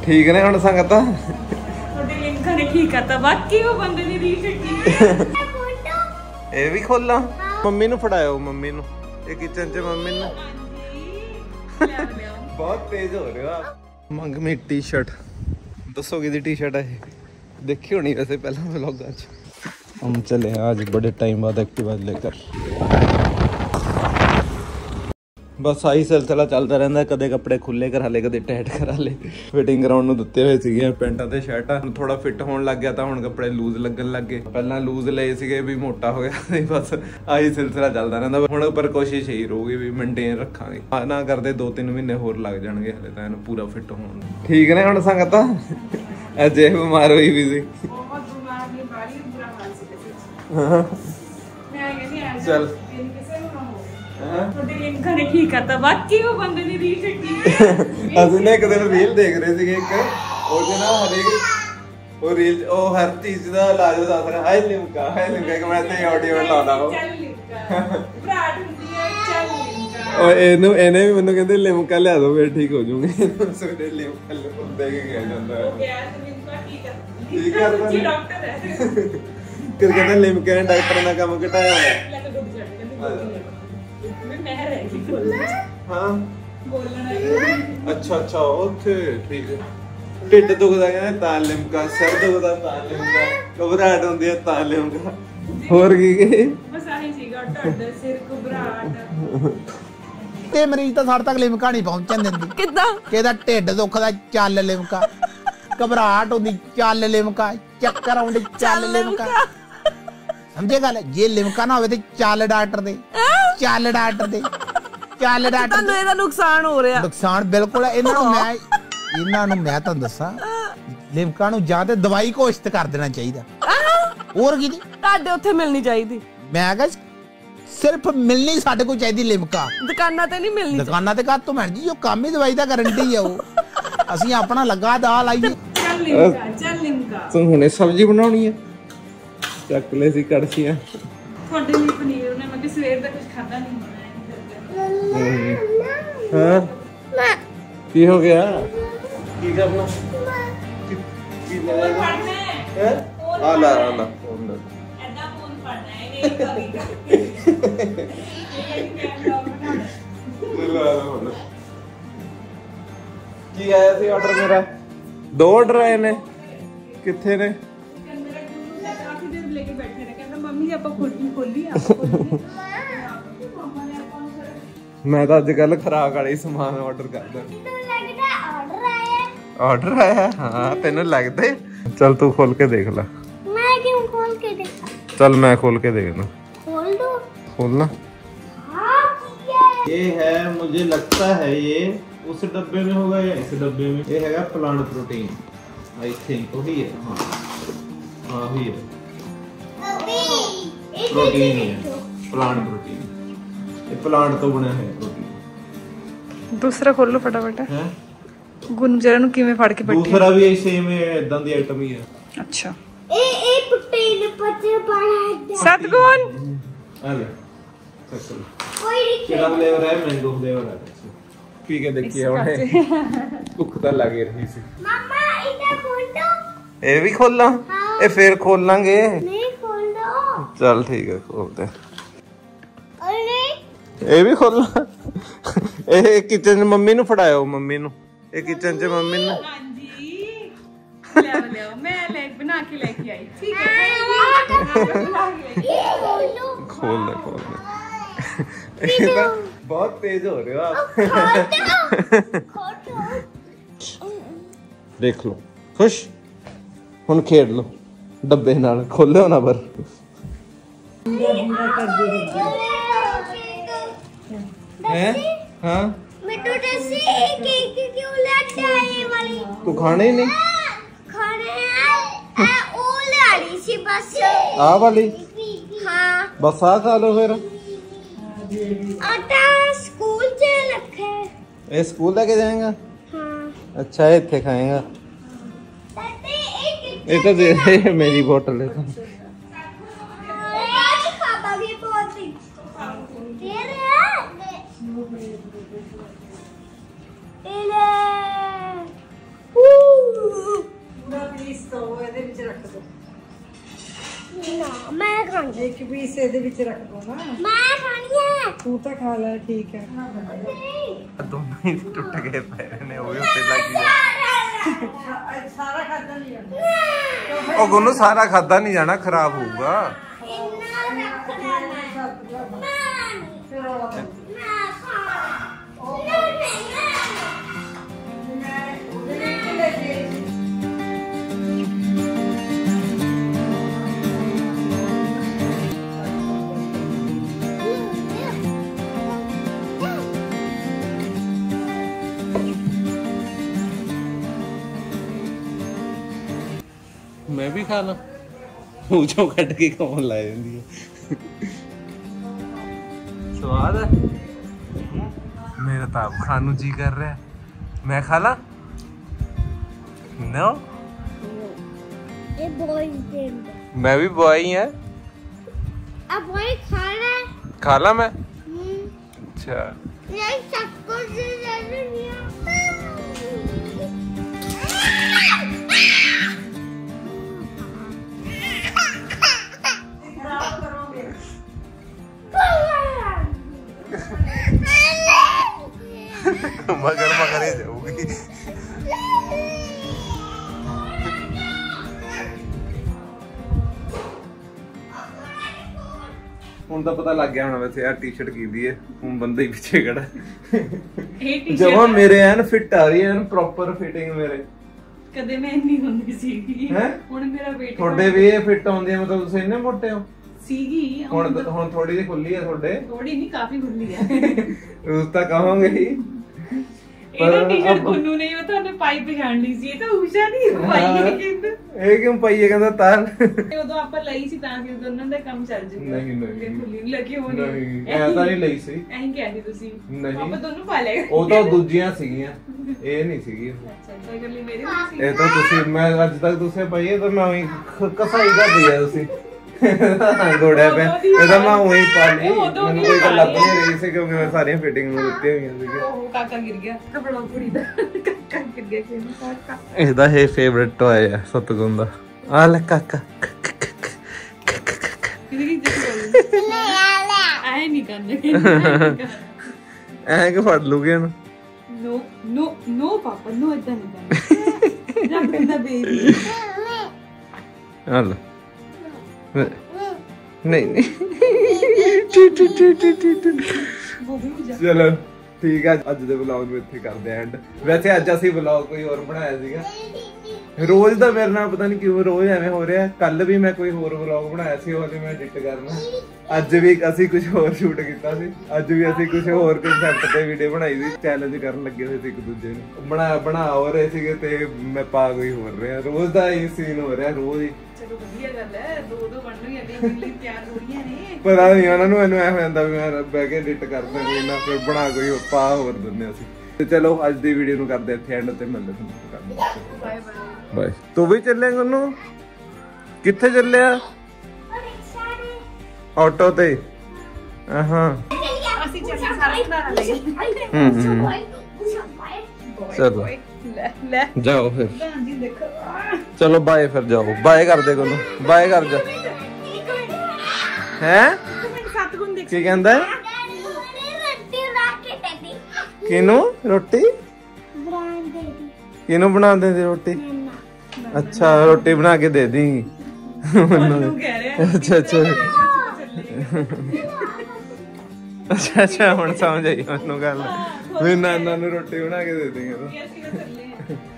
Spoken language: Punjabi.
ठीक ने हुण संगत ਤੁਹਾਡੇ ਲਿੰਕਾਂ ਨੇ ਕੀ ਕਰਤਾ ਬਾਕੀ ਉਹ ਬੰਦੇ ਦੀ ਰੀਲ ਕੱਟੀ ਇਹ ਵੀ ਖੋਲਾਂ ਮੰਮੀ ਨੂੰ ਫੜਾਇਓ ਮੰਮੀ ਨੂੰ ਇਹ ਕਿਚਨ 'ਚ ਮੰਮੀ ਨੂੰ ਬਹੁਤ ਤੇਜ਼ ਹੋ ਰਿਹਾ ਮੰਗ ਮੀ ਟੀ-ਸ਼ਰਟ ਦੱਸੋ ਕਿਹਦੀ टी-शर्ट है देखी होनी वैसे पहला व्लॉग आज हम चले आज बड़े टाइम बाद एक्टिवा लेकर बस आही सिलसिला चलता रहता कदे कपड़े खुले करा ले कदे टाइट करा ले फिटिंग कराउण नूं दित्ते होए सीगे पैंटां ते शर्टां थोड़ा फिट होण लग गया तां हुण कपड़े लूज लगन लग गए पहलां लूज लए सीगे भी मोटा हो गया बस आही सिलसिला चलता रहंदा हुण पर कोशिश यही रहूगी भी मेंटेन रखांगे ना करदे 2-3 महीने होर लग जाणगे हले तां इहनूं पूरा फिट होण ठीक ने हुण संगत अजे बीमार होई भी सी बहुत बीमार नहीं बारी बुरा हाल सी मैं कहनी आ चल ਤੁਹਾਡੇ ਲਿੰਕਾਂ ਨੇ ਕੀ ਕਰਤਾ ਬਾਕੀ ਉਹ ਬੰਦੇ ਦੀ ਰੀਲ ਕੱਟੀ ਅਸੀਂ ਨੇ ਇੱਕ ਦਿਨ ਰੀਲ ਦੇਖ ਰਹੇ ਸੀਗੇ ਇੱਕ ਉਹਦੇ ਨਾਲ ਹਰੇਕ ਉਹ ਰੀਲ ਉਹ ਹਰ ਚੀਜ਼ ਦਾ ਇਲਾਜ ਦੱਸ ਰਿਹਾ ਹਾਈ ਲਿਮਕਾ ਕਿ ਮੈਂ ਤੇ ਆਡੀਓ ਲਾਉਣਾ ਉਹ ਚੱਲ ਲਿਮਕਾ ਭਰਾਟ ਹੁੰਦੀ ਹੈ ਚੱਲ ਲਿਮਕਾ ਉਹ ਇਹਨੇ ਵੀ ਮੈਨੂੰ ਕਹਿੰਦੇ ਲਿਮਕਾ ਲਿਆ ਦੋ ਫਿਰ ਠੀਕ ਹੋ ਜੂਗੇ ਸਵੇਰੇ ਲਿਮਕਾ ਦੇ ਕੇ ਗਿਆ ਜਾਂਦਾ ਉਹ ਗਿਆ ਤੇ ਲਿਮਕਾ ਕੀ ਕਰਦਾ ਜੀ ਡਾਕਟਰ ਹੈ ਕਿ ਕਹਿੰਦਾ ਲਿਮਕਾ ਨੇ ਡਾਕਟਰ ਨਾਲ ਕੰਮ ਘਟਾਇਆ ਲੈ ਕੇ ਡੁੱਬ ਜਾਂਦੇ मैं रह गई बोलना हाँ बोलना अच्छा ओके ठीक है ਢਿੱਡ ਦੁਖਦਾ ਕਹਿੰਦਾ ਤਾਂ ਲਿਮਕਾ ਸਿਰ ਦੁਖਦਾ ਤਾਂ ਲਿਮਕਾ ਘਬਰਾਹਟ ਹੁੰਦੀ ਹੈ ਤਾਂ ਲਿਮਕਾ ਹੋਰ ਕੀ ਬਸ ਆਹੀ ਸੀਗਾ ਢੱਡ ਸਿਰ ਘਬਰਾਹਟ ਤੇ ਮਰੀਜ਼ ਤਾਂ ਸਾਡੇ ਤੱਕ ਲਿਮਕਾ ਨਹੀਂ ਪਹੁੰਚਣ ਦਿੰਦੀ ਕਿੱਦਾਂ ਕਿਹਦਾ ਢਿੱਡ ਦੁਖਦਾ ਚੱਲ ਲਿਮਕਾ ਘਬਰਾਹਟ ਹੁੰਦੀ ਚੱਲ ਲਿਮਕਾ ਚੱਕਰ ਆਉਂਦੇ ਚੱਲ ਲਿਮਕਾ ਸਮਝੇ ਗੱਲ ਜੇ ਲਿਮਕਾ ਨਾ ਹੋਵੇ ਤੇ ਚੱਲ ਡਾਕਟਰ ਦੇ ਚੱਲ ਡਾਕਟਰ ਦੇ ਚੱਲ ਡਾਕਟਰ ਤੁਹਾਨੂੰ ਇਹਦਾ ਨੁਕਸਾਨ ਹੋ ਰਿਹਾ ਨੁਕਸਾਨ ਬਿਲਕੁਲ ਇਹਨਾਂ ਨੂੰ ਮੈਂ ਤੁਹਾਨੂੰ ਦੱਸਾਂ ਲਿਮਕਾ ਨੂੰ ਜਾਂ ਤੇ ਦਵਾਈ ਘੋਸ਼ਿਤ ਕਰ ਦੇਣਾ ਚਾਹੀਦਾ ਹੋਰ ਕੀ ਤੁਹਾਡੇ ਉੱਥੇ ਮਿਲਣੀ ਚਾਹੀਦੀ ਮੈਂ ਕਿਹਾ ਸਿਰਫ ਮਿਲਣੀ ਸਾਡੇ ਕੋਲ ਚਾਹੀਦੀ ਲਿਮਕਾ ਦੁਕਾਨਾਂ ਤੇ ਨਹੀਂ ਮਿਲਣੀ ਦੁਕਾਨਾਂ ਤੇ ਕਾਹ ਤੋਂ ਮੈਡਮ ਜੀ ਉਹ ਕੰਮ ਹੀ ਦਵਾਈ ਦਾ ਗਾਰੰਟੀ ਆ ਉਹ ਅਸੀਂ ਆਪਣਾ ਲੱਗਾ ਦਾ ਲਾਈਏ ਚੱਲ ਲਿਮਕਾ ਤੂੰ ਹੁਣੇ ਸਬਜ਼ੀ ਬਣਾਉਣੀ ਹੈ ਚੱਕ ਲੈ ਸੀ ਕੜਛੀਆਂ ਤੁਹਾਡੇ ਲਈ ਪਨੀਰ ਉਹਨੇ ਮੈਂ ਕਿ ਸਵੇਰ ਦਾ ਕੁਝ ਖਾਦਾ ਨਹੀਂ ਹਾਂ ਕੀ ਹੋ ਗਿਆ ਕੀ ਕਰਨਾ ਕੀ ਪੜਨਾ ਹੈ ਆ ਲਾ ਫੋਨ ਦਾ ਐਡਾ ਫੋਨ ਪੜਨਾ ਹੈ ਇਹ ਕਵੀ ਕੀ ਆਇਆ ਸੀ ਆਰਡਰ ਮੇਰਾ 2 ਆਰਡਰ ਆਏ ਨੇ ਕਿੱਥੇ ਨੇ लेके बैठे रहे कहता मम्मी आप खोली मैं तो अजकल खराक वाले सामान ऑर्डर करदा ऑर्डर आया हां तेनू लगदा चल तू खोल के देख ला मैं क्यों खोल के देखा चल मैं खोल के देखना खोल दो खोलना ये है मुझे लगता है ये उस डब्बे में होगा या इस डब्बे में ये हैगा प्लांट प्रोटीन आई थिंक वही है हां वही है प्रोटीन है प्लांट प्रोटीन ये प्लांट तो बना है प्रोटीन दूसरा खोल लो फटाफट है गुंजरा नु किਵੇਂ ਫੜ ਕੇ ਬੱਟੀ दूसरा भी सेम है इदां दी आइटम ही है अच्छा ए प्रोटीन पत्ते पाना सतगुण आ ले चल कोई केड़ा फ्लेवर है मैंगो फ्लेवर है पी के देखिए हमने भूख तो लग रही सी मम्मा इधर खोल दो ये भी खोलना ये फिर खोल लांगे नहीं खोल दो चल ठीक है खोलते अरे ये भी खोलना ये किचन मम्मी नु फड़ायो मम्मी नु ये किचन च मम्मी नु हां जी ले मैं ले बना के लेके आई ठीक है खोल ले ये तो बहुत तेज हो रहे हो आप देख लो खुश हुन खेड लो डब्बे नाल खोलियो ना पर हैं हां मिट्टू जैसे केक क्यों लाता है ये वाली तू खाने ही नहीं खाने है ओ लाड़ी सी बस आ वाली हां बस आ खा लो फिर आटा स्कूल से रखे ये स्कूल लेके जाएगा हां अच्छा है इतने खाएगा ये तो दे दे मेरी बोतल है तो ਰੱਖ ਦੋ ਨਾ ਮੈਂ ਖਾਣੀ ਇੱਕ ਪੀਸ ਇਹਦੇ ਵਿੱਚ ਰੱਖ ਦੋ ਨਾ ਮੈਂ ਖਾਣੀ ਹੈ ਤੂੰ ਤਾਂ ਖਾ ਲੈ ਠੀਕ ਹੈ ਦੋਨੋਂ ਹੀ ਟੁੱਟ ਗਏ ਪਏ ਨੇ ਉਹ ਵੀ ਉੱਤੇ ਲੱਗ ਗਿਆ ਸਾਰਾ ਖਾਦਾ ਨਹੀਂ ਜਾਂਦਾ ਉਹ ਗੁੰਨੂ ਸਾਰਾ ਖਾਦਾ ਨਹੀਂ ਜਾਣਾ ਖਰਾਬ ਹੋਊਗਾ ਇੰਨਾ ਰੱਖਣਾ ਮੈਂ ਖਾ मैं भी खा ला ऊंचों कट के कौन ला जाती है स्वाद है मेरा तो अब खानू जी कर रहा है मैं खा ला नो ये बॉय देंगे मैं भी बॉय ही है अब बॉय खाना है खा ला मैं अच्छा ये सबको से नहीं मगर मगर ही जाऊंगी ਹੁਣ ਤਾਂ ਪਤਾ ਲੱਗ ਗਿਆ ਹੁਣ ਵੈਸੇ ਆ ਟੀ-ਸ਼ਰਟ ਕੀਦੀ ਹੈ ਹੁਣ ਬੰਦਾ ਹੀ ਪਿੱਛੇ ਖੜਾ ਇਹ ਟੀ-ਸ਼ਰਟ ਜਮਾ ਮੇਰੇ ਐਨ ਫਿੱਟ ਆ ਰਹੀ ਹੈ ਐਨ ਪ੍ਰੋਪਰ ਫਿਟਿੰਗ ਮੇਰੇ ਕਦੇ ਮੈਂ ਇੰਨੀ ਹੁੰਦੀ ਸੀਗੀ ਹੈਂ? ਹੁਣ ਮੇਰਾ weight ਤੁਹਾਡੇ ਵੀ ਇਹ ਫਿੱਟ ਆਉਂਦੀ ਹੈ ਮਤਲਬ ਤੁਸੀਂ ਇੰਨੇ ਮੋਟੇ ਹੋ ਸੀਗੀ ਹੁਣ ਥੋੜੀ ਜਿਹੀ ਖੁੱਲੀ ਹੈ ਤੁਹਾਡੇ ਥੋੜੀ ਨਹੀਂ ਕਾਫੀ ਖੁੱਲੀ ਹੈ ਉਸ ਤਾਂ ਕਹਾਂਗੇ ਹੀ ਇਹ ਟੀ-ਸ਼ਰਟ ਕੋਨੂ ਨਹੀਂ ਉਹ ਤੁਹਾਨੂੰ ਪਾਈ ਪਛਾਣ ਲਈ ਸੀ ਇਹ ਤਾਂ ਊਸ਼ਾ ਨਹੀਂ ਪਾਈ ਹੈ ਕਹਿੰਦਾ ਇਹ ਕਿਉਂ ਪਾਈਏ ਕਹਿੰਦਾ ਤਾਂ ਉਦੋਂ ਆਪਾਂ ਲਈ ਸੀ ਤਾਂ ਕਿ ਦੋਨਾਂ ਦਾ ਕੰਮ ਚੱਲ ਜੂਗਾ ਨਹੀਂ ਖੁੱਲੀ ਲੱਗੀ ਹੋਣੀ ਨਹੀਂ ਐ ਤਾਂ ਨਹੀਂ ਲਈ ਸੀ ਐਂ ਕਿਹਾ ਸੀ ਤੁਸੀਂ ਨਹੀਂ। ਆਪਾਂ ਦੋਨੋਂ ਪਾ ਲਏ ਉਹ ਤਾਂ ਦੂਜੀਆਂ ਸੀਗੀਆਂ ਇਹ ਨਹੀਂ ਸੀਗੀ ਅੱਛਾ ਤਾਂ ਕਰ ਲਈ ਮੇਰੇ ਸੀ ਇਹ ਤਾਂ ਤੁਸੀਂ ਮੈਂ ਅੱਜ ਤੱਕ ਤੁਸੀਂ ਪਾਈਏ ਤਾਂ ਮੈਂ ਉਹੀ ਕਸਾਈ ਕਰਦੀ ਆ ਤੁਸੀਂ ਗੋੜਿਆ ਪੈ ਇਹ ਤਾਂ ਮੈਂ ਉਹੀ ਪਾ ਲਈ ਮੈਨੂੰ ਕੋਈ ਤਾਂ ਲੱਭ ਨਹੀਂ ਰਹੀ ਸੀ ਕਿਉਂਕਿ ਮੈਂ ਸਾਰੀਆਂ ਫਿਟਿੰਗ ਨੂੰ ਦਿੱਤੀਆਂ ਹੋਈਆਂ ਸੀਗੀਆਂ ਉਹ ਕਾਕਾ ਗਿਰ ਗਿਆ ਕਪੜਾ ਕੁੜੀ ਦਾ ਕਾਕਾ ਗਿਰ ਗਿਆ ਕਿ ਕਾਕਾ ਇਹਦਾ ਇਹ ਫੇਵਰਿਟ ਟੌਏ ਹੈ ਸਤਗੁਣ ਦਾ ਆ ਲੈ ਕਾਕਾ ਕਿਹਦੀ ਜਿੱਤ ਆਏ ਨਹੀਂ ਕਰਨੇ ਐ ਕਿ ਫੜ ਲੂਗੇ ਇਹਨੂੰ ਨੋ ਨੋ ਨੋ ਪਾਪਾ ਨੋ ਇਦਾਂ ਨਹੀਂ ਕਰਨਾ ਰੱਬ ਦਾ ਬੇਬੀ ਆ ਲੈ ਨਹੀਂ ਨਹੀਂ ਚਲੋ ਠੀਕ ਹੈ ਅੱਜ ਦੇ ਵਲੌਗ ਨੂੰ ਇੱਥੇ ਕਰਦੇ ਆਂ ਐਂਡ ਵੈਸੇ ਅੱਜ ਅਸੀਂ ਵਲੌਗ ਕੋਈ ਹੋਰ ਬਣਾਇਆ ਸੀਗਾ ਰੋਜ਼ ਦਾ ਮੇਰੇ ਨਾਲ ਪਤਾ ਨਹੀਂ ਕਿਉਂ ਰੋਜ਼ ਐਵੇਂ ਹੋ ਰਿਹਾ ਕੱਲ ਵੀ ਮੈਂ ਕੋਈ ਹੋਰ ਵਲੌਗ ਬਣਾਇਆ ਸੀ ਉਹ ਮੈਂ ਐਡਿਟ ਕਰਨਾ ਅੱਜ ਵੀ ਅਸੀਂ ਕੁਝ ਹੋਰ ਸ਼ੂਟ ਕੀਤਾ ਸੀ ਅੱਜ ਵੀ ਅਸੀਂ ਕੁਝ ਹੋਰ ਕਨਸੈਪਟ ਤੇ ਵੀਡੀਓ ਬਣਾਈ ਸੀ ਚੈਲੰਜ ਕਰਨ ਲੱਗੇ ਹੋਏ ਸੀ ਇੱਕ ਦੂਜੇ ਨੂੰ ਬਣਾ ਹੋ ਰਹੇ ਸੀਗੇ ਤੇ ਮੈਂ ਪਾ ਕੋਈ ਹੋਰ ਰਿਹਾ ਰੋਜ਼ ਦਾ ਇਹ ਸੀਨ ਹੋ ਰਿਹਾ ਰੋਜ਼ ਹੀ ਚਲੋ ਵਧੀਆ ਗੱਲ ਹੈ ਦੋ ਬਣ ਰਹੀਆਂ ਨੇ ਮਿਲੀ ਤਿਆਰ ਹੋ ਰਹੀਆਂ ਨੇ ਪਤਾ ਨਹੀਂ ਉਹਨਾਂ ਨੂੰ ਮੈਨੂੰ ਐ ਹੋ ਜਾਂਦਾ ਵੀ ਮੈਂ ਬਹਿ ਕੇ ਐਡਿਟ ਕਰਦਾ ਕੋਈ ਨਾ ਫਿਰ ਬਣਾ ਕੋਈ ਪਾ ਹੋਰ ਦਿੰਦੇ ਅਸੀਂ ਤੇ ਚਲੋ ਅੱਜ ਦੀ ਵੀਡੀਓ ਨੂੰ ਕਰਦੇ ਇੱਥੇ ਐਂਡ ਤੇ ਮਿਲਦੇ ਤੁਹਾਨੂੰ ਬਾਏ ਬਾਏ ਬਾਏ ਤੂੰ ਵੀ ਚੱਲੇਂਗਾ ਉਹਨੂੰ ਕਿੱਥੇ ਚੱਲਿਆ ਆਟੋ ਤੇ ਹਾਂ ਅਸੀਂ ਚੱਲੇ ਸਾਰਾ ਖਿਲਾਰਾ ਲੈ ਚਲੋ ਲੈ ਜਾਓ ਫਿਰ ਭੈਣ ਜੀ ਦੇਖੋ ਚਲੋ ਬਾਏ ਫਿਰ ਜਾਓ ਬਾਏ ਕਰ ਦੇ ਕੋਨੂੰ ਬਾਏ ਕਰ ਜਾ ਹੈ ਸੱਤ ਗੁਣ ਦੇਖ ਕੀ ਕਹਿੰਦਾ रट्टी राके डैडी ਕਿਨੂੰ ਰੋਟੀ ब्रांड दे दी ਕਿਨੂੰ ਬਣਾ ਦੇ ਰੋਟੀ नन्ना ਅੱਛਾ ਰੋਟੀ ਬਣਾ ਕੇ ਦੇ ਦੀ ਮੈਨੂੰ ਕਹਿ ਰਿਹਾ ਅੱਛਾ ਅੱਛਾ ਹੁਣ ਸਮਝ ਆਈ ਮੈਨੂੰ ਗੱਲ ਵੀ ਨਾਨਾ ਨੂੰ ਰੋਟੀ ਬਣਾ ਕੇ ਦੇ ਦੇਂਗੇ ਅਸੀਂ ਚੱਲੇ